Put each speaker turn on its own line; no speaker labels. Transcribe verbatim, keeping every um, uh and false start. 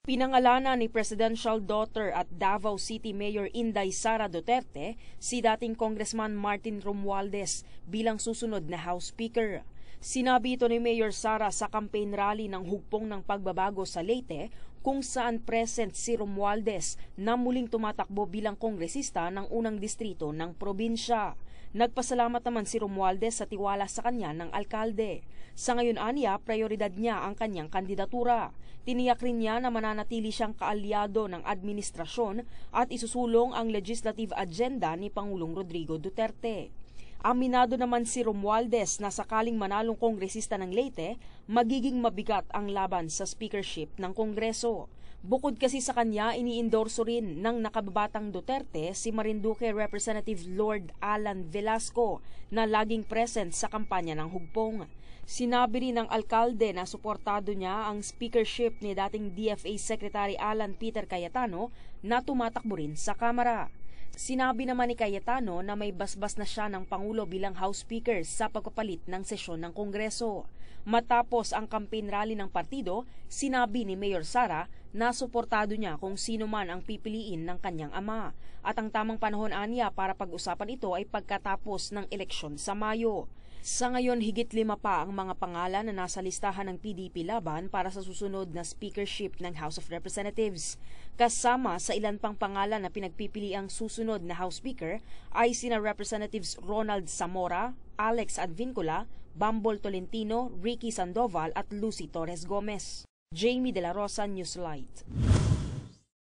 Pinangalanan ni presidential daughter at Davao City Mayor Inday Sara Duterte si dating Congressman Martin Romualdez bilang susunod na House Speaker. Sinabi ito ni Mayor Sara sa campaign rally ng Hugpong ng Pagbabago sa Leyte kung saan present si Romualdez na muling tumatakbo bilang kongresista ng unang distrito ng probinsya. Nagpasalamat naman si Romualdez sa tiwala sa kanya ng alkalde. Sa ngayon aniya, prioridad niya ang kanyang kandidatura. Tiniyak rin niya na mananatili siyang kaalyado ng administrasyon at isusulong ang legislative agenda ni Pangulong Rodrigo Duterte. Aminado naman si Romualdez na sakaling manalong kongresista ng Leyte, magiging mabigat ang laban sa speakership ng Kongreso. Bukod kasi sa kanya, iniendorso rin ng nakababatang Duterte si Marinduque Representative Lord Alan Velasco na laging present sa kampanya ng Hugpong. Sinabi rin ng alkalde na suportado niya ang speakership ni dating D F A Secretary Alan Peter Cayetano na tumatakbo rin sa Kamara. Sinabi naman ni Cayetano na may basbas na siya ng Pangulo bilang House Speaker sa pagpapalit ng sesyon ng Kongreso. Matapos ang campaign rally ng partido, sinabi ni Mayor Sara na suportado niya kung sino man ang pipiliin ng kanyang ama. At ang tamang panahon aniya para pag-usapan ito ay pagkatapos ng eleksyon sa Mayo. Sa ngayon, higit lima pa ang mga pangalan na nasa listahan ng P D P laban para sa susunod na speakership ng House of Representatives. Kasama sa ilan pang pangalan na pinagpipili ang susunod na House Speaker ay sina Representatives Ronald Zamora, Alex Advincula, Bambol Tolentino, Ricky Sandoval at Lucy Torres Gomez. Jamie De La Rosa, Newslight.